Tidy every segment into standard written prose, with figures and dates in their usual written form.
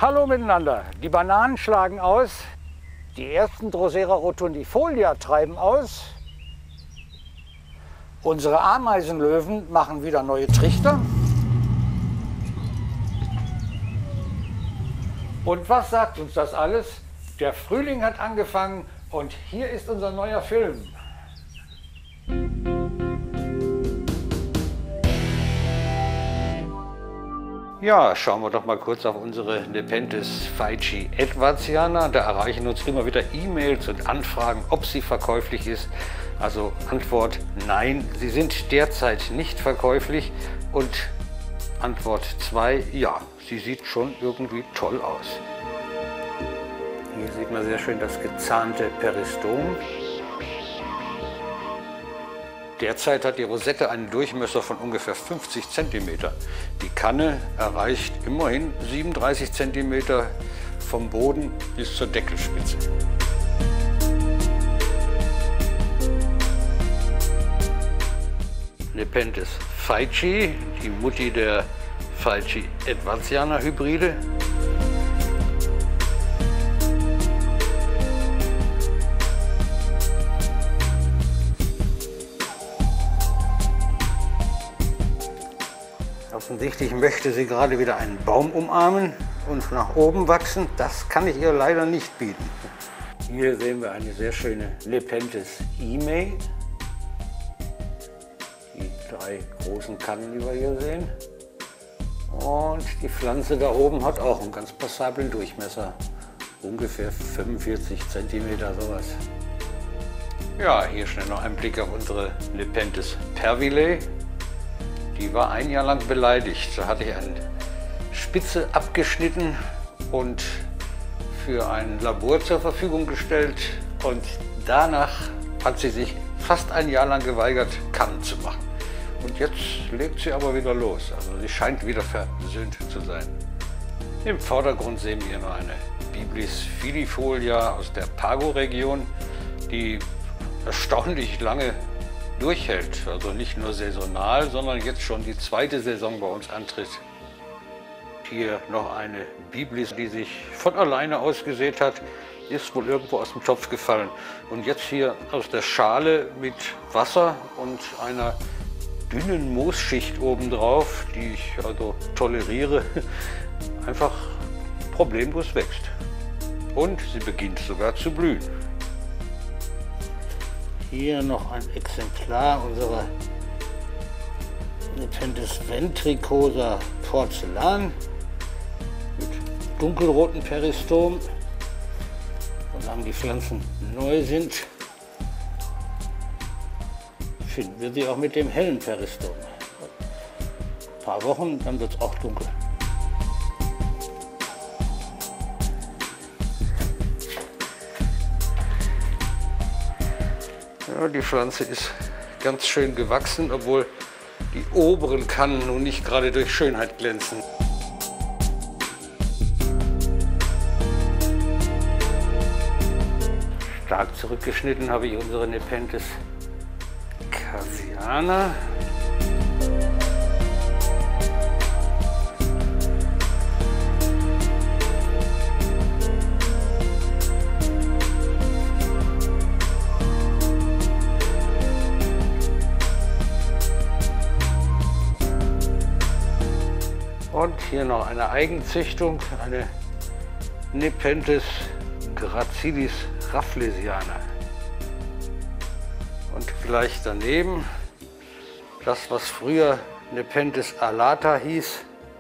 Hallo miteinander. Die Bananen schlagen aus, die ersten Drosera rotundifolia treiben aus, unsere Ameisenlöwen machen wieder neue Trichter. Und was sagt uns das alles? Der Frühling hat angefangen und hier ist unser neuer Film. Ja, schauen wir doch mal kurz auf unsere Nepenthes Veitchi Edwardsiana. Da erreichen uns immer wieder E-Mails und Anfragen, ob sie verkäuflich ist. Also Antwort nein, sie sind derzeit nicht verkäuflich. Und Antwort 2, ja, sie sieht schon irgendwie toll aus. Hier sieht man sehr schön das gezahnte Peristom. Derzeit hat die Rosette einen Durchmesser von ungefähr 50 cm. Die Kanne erreicht immerhin 37 cm vom Boden bis zur Deckelspitze. Nepenthes Veitchi, die Mutti der Veitchi Edwardsiana Hybride. Offensichtlich möchte sie gerade wieder einen Baum umarmen und nach oben wachsen. Das kann ich ihr leider nicht bieten. Hier sehen wir eine sehr schöne Nepenthes Imei. Die 3 großen Kannen, die wir hier sehen. Und die Pflanze da oben hat auch einen ganz passablen Durchmesser. Ungefähr 45 cm sowas. Ja, hier schnell noch ein Blick auf unsere Nepenthes Pervilae. Die war ein Jahr lang beleidigt. Da hatte ich eine Spitze abgeschnitten und für ein Labor zur Verfügung gestellt. Und danach hat sie sich fast ein Jahr lang geweigert, Kannen zu machen. Und jetzt legt sie aber wieder los. Also sie scheint wieder versöhnt zu sein. Im Vordergrund sehen wir noch eine Biblis fidifolia aus der Pago-Region, die erstaunlich lange durchhält, also nicht nur saisonal, sondern jetzt schon die 2. Saison bei uns antritt. Hier noch eine Biblis, die sich von alleine ausgesät hat, ist wohl irgendwo aus dem Topf gefallen und jetzt hier aus der Schale mit Wasser und einer dünnen Moosschicht obendrauf, die ich also toleriere, einfach problemlos wächst. Und sie beginnt sogar zu blühen. Hier noch ein Exemplar unserer Nepenthes ventricosa Porzellan mit dunkelrotem Peristom. Solange die Pflanzen neu sind, finden wir sie auch mit dem hellen Peristom. Ein paar Wochen, dann wird es auch dunkel. Ja, die Pflanze ist ganz schön gewachsen, obwohl die oberen Kannen nun nicht gerade durch Schönheit glänzen. Stark zurückgeschnitten habe ich unsere Nepenthes Casiana. Und hier noch eine Eigenzüchtung, eine Nepenthes gracilis rafflesiana. Und gleich daneben das, was früher Nepenthes alata hieß,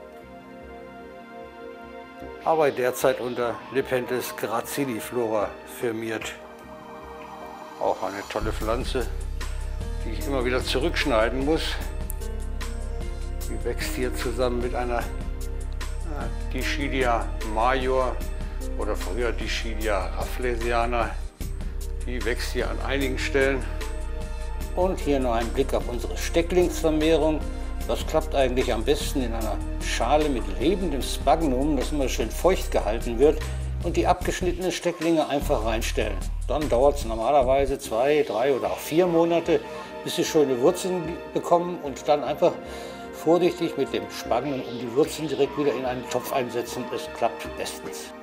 aber derzeit unter Nepenthes graciliflora firmiert. Auch eine tolle Pflanze, die ich immer wieder zurückschneiden muss. Die wächst hier zusammen mit einer Dischidia major oder früher Dischidia rafflesiana. Die wächst hier an einigen Stellen. Und hier noch ein Blick auf unsere Stecklingsvermehrung. Das klappt eigentlich am besten in einer Schale mit lebendem Sphagnum, das immer schön feucht gehalten wird, und die abgeschnittenen Stecklinge einfach reinstellen. Dann dauert es normalerweise 2, 3 oder auch 4 Monate, bis sie schöne Wurzeln bekommen und dann einfach vorsichtig mit dem Spannen um die Würzen direkt wieder in einen Topf einsetzen. Es klappt bestens.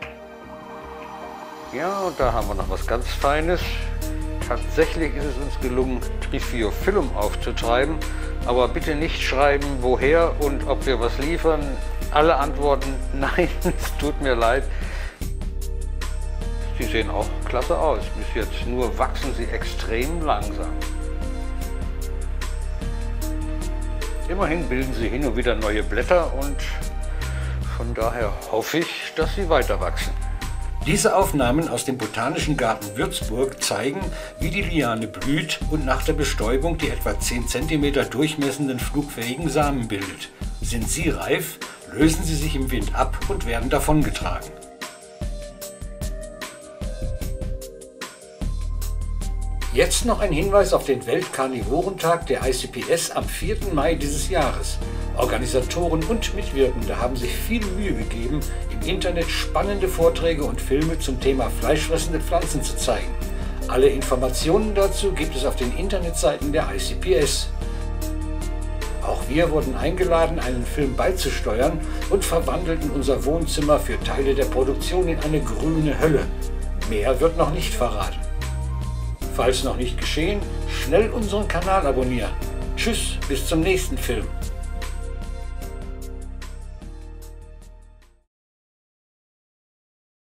Ja, und da haben wir noch was ganz Feines. Tatsächlich ist es uns gelungen, Trifiophyllum aufzutreiben. Aber bitte nicht schreiben, woher und ob wir was liefern. Alle antworten, nein, es tut mir leid. Sie sehen auch klasse aus. Bis jetzt nur wachsen sie extrem langsam. Immerhin bilden sie hin und wieder neue Blätter und von daher hoffe ich, dass sie weiter wachsen. Diese Aufnahmen aus dem Botanischen Garten Würzburg zeigen, wie die Liane blüht und nach der Bestäubung die etwa 10 cm durchmessenden flugfähigen Samen bildet. Sind sie reif, lösen sie sich im Wind ab und werden davongetragen. Jetzt noch ein Hinweis auf den Weltkarnivorentag der ICPS am 4. Mai dieses Jahres. Organisatoren und Mitwirkende haben sich viel Mühe gegeben, im Internet spannende Vorträge und Filme zum Thema fleischfressende Pflanzen zu zeigen. Alle Informationen dazu gibt es auf den Internetseiten der ICPS. Auch wir wurden eingeladen, einen Film beizusteuern und verwandelten unser Wohnzimmer für Teile der Produktion in eine grüne Hölle. Mehr wird noch nicht verraten. Falls noch nicht geschehen, schnell unseren Kanal abonnieren. Tschüss, bis zum nächsten Film.